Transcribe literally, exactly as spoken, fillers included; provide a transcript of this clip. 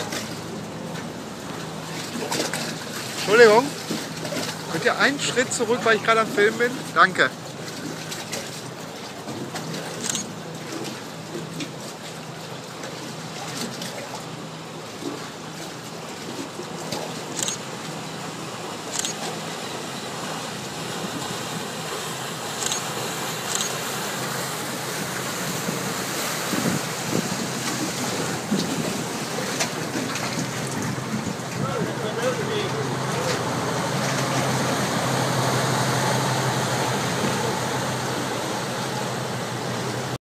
Entschuldigung, könnt ihr einen Schritt zurück, weil ich gerade am Film bin? Danke.